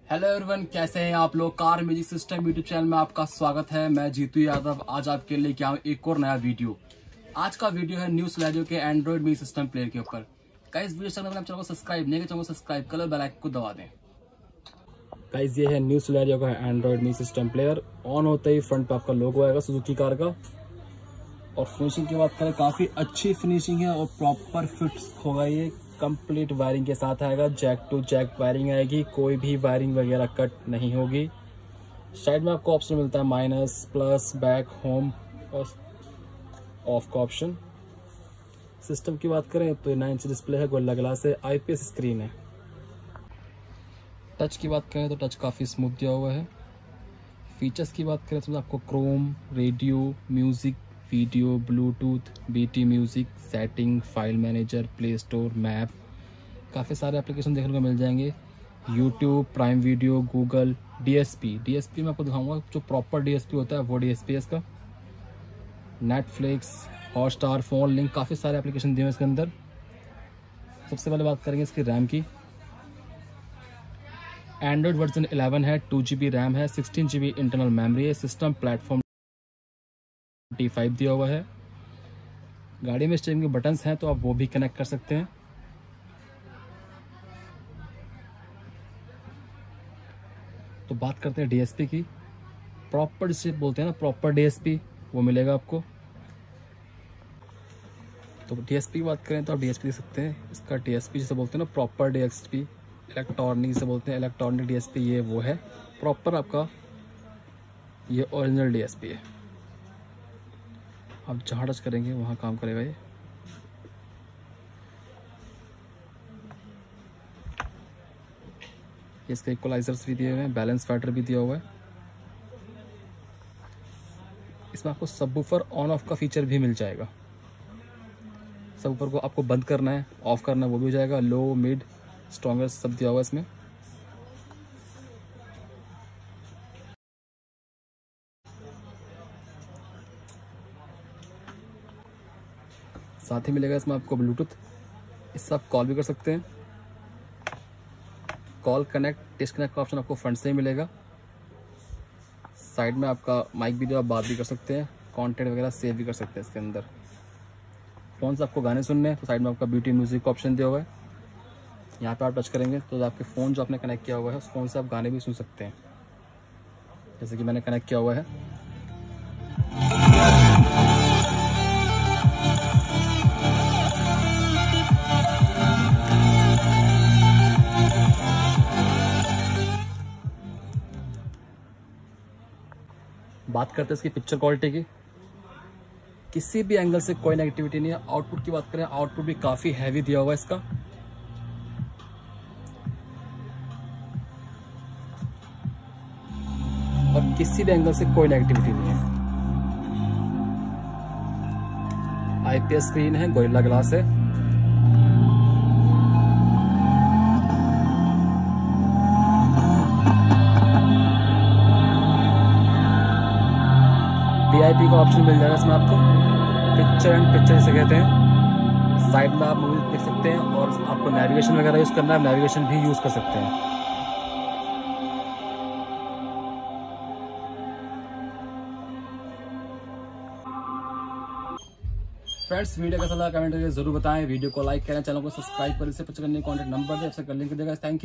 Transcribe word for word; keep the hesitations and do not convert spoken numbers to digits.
Hello everyone, कैसे हैं आप लोग। Car music system YouTube channel में आपका स्वागत है। मैं जीतू यादव आज आपके लिए क्या एक और नया वीडियो। आज का वीडियो है न्यू स्लाइडो के एंड्रॉइड म्यूजिक सिस्टम प्लेयर के ऊपर। गाइस वीडियो चैनल में चैनल को सब्सक्राइब नहीं किया, चैनल को सब्सक्राइब कर लो, बेल आइकन को दबा दें। गाइस ये है न्यू स्लाइडो का Android music system player. On होते ही फ्रंट पे आपका लोगो आएगा सुजुकी कार का। और फिनिशिंग की बात करें, काफी अच्छी फिनिशिंग है और प्रॉपर फिट होगा। ये कंप्लीट वायरिंग के साथ आएगा, जैक टू जैक वायरिंग आएगी, कोई भी वायरिंग वगैरह कट नहीं होगी। साइड में आपको ऑप्शन मिलता है माइनस, प्लस, बैक, होम और ऑफ का ऑप्शन। सिस्टम की बात करें तो नाइन इंच डिस्प्ले है, गोरिल्ला ग्लास है, आईपीएस स्क्रीन है। टच की बात करें तो टच काफ़ी स्मूथ दिया हुआ है। फीचर्स की बात करें तो आपको Chrome, radio, music, video, Bluetooth, BT music, setting, file manager, play store, map, काफ़ी सारे एप्लीकेशन देखने को मिल जाएंगे। YouTube, prime video, Google, DSP DSP मैं आपको दिखाऊंगा जो प्रॉपर डीएसपी होता है वो डीएसपी है इसका। नेटफ्लिक्स, हॉटस्टार, फोन लिंक, काफ़ी सारे एप्लीकेशन दिए हैं इसके अंदर। सबसे पहले बात करेंगे इसकी रैम की। एंड्रॉइड वर्जन इलेवन है, टू जी बी रैम है, sixteen G B internal memory है। सिस्टम प्लेटफॉर्म टी फाइव दिया हुआ है। गाड़ी में स्टीयरिंग के बटन्स हैं तो आप वो भी कनेक्ट कर सकते हैं। तो बात करते हैं डीएसपी की। प्रॉपर जिसे बोलते हैं ना, प्रॉपर डीएसपी वो मिलेगा आपको। तो डीएसपी की बात करें तो आप डीएसपी देख सकते हैं। इसका डीएसपी जिसे बोलते हैं ना, प्रॉपर डीएसपी, इलेक्ट्रॉनिक जिसे बोलते हैं, इलेक्ट्रॉनिक डीएसपी, ये वो है प्रॉपर आपका, ये ओरिजिनल डीएसपी है। आप जहाँ टच करेंगे वहाँ काम करेगा ये। इसके इक्वलाइजर्स भी दिए हुए हैं, बैलेंस फैक्टर भी दिया हुआ है। इसमें आपको सबवूफर ऑन ऑफ का फीचर भी मिल जाएगा। सबवूफर को आपको बंद करना है, ऑफ करना है, वो भी हो जाएगा। लो, मिड, स्ट्रॉन्गेस्ट सब दिया हुआ है इसमें। साथ ही मिलेगा इसमें आपको ब्लूटूथ, इससे आप कॉल भी कर सकते हैं। कॉल कनेक्ट, डिस्कनेक्ट का ऑप्शन आपको फ्रंट से ही मिलेगा। साइड में आपका माइक भी दिया, आप बात भी कर सकते हैं, कॉन्टेंट वगैरह सेव भी कर सकते हैं इसके अंदर। फ़ोन से आपको गाने सुनने हैं तो साइड में आपका ब्यूटी म्यूजिक का ऑप्शन दिया हुआ है। यहाँ पे आप टच करेंगे तो आपके फ़ोन जो आपने कनेक्ट किया हुआ है उस फ़ोन से आप गाने भी सुन सकते हैं, जैसे कि मैंने कनेक्ट किया हुआ है। बात करते हैं इसकी पिक्चर क्वालिटी की। किसी भी एंगल से कोई नेगेटिविटी नहीं है। आउटपुट की बात करें, आउटपुट भी काफी हैवी दिया हुआ है इसका। और किसी भी एंगल से कोई नेगेटिविटी नहीं है। आईपीएस स्क्रीन है, गोरिल्ला ग्लास है। वीआईपी का ऑप्शन मिल जाएगा इसमें आपको, पिक्चर एंड पिक्चर जिसे कहते हैं। साइड में आप मूवी देख सकते हैं और आपको नेविगेशन वगैरह यूज करना है, नेविगेशन भी यूज कर सकते हैं। फ्रेंड्स वीडियो कैसा लगा कमेंट करके जरूर बताएं। वीडियो को लाइक करें, चैनल को सब्सक्राइब करें, इससे पता करने कॉन्टैक्ट नंबर दे, आपसे कर लिंक देगा। Thank you.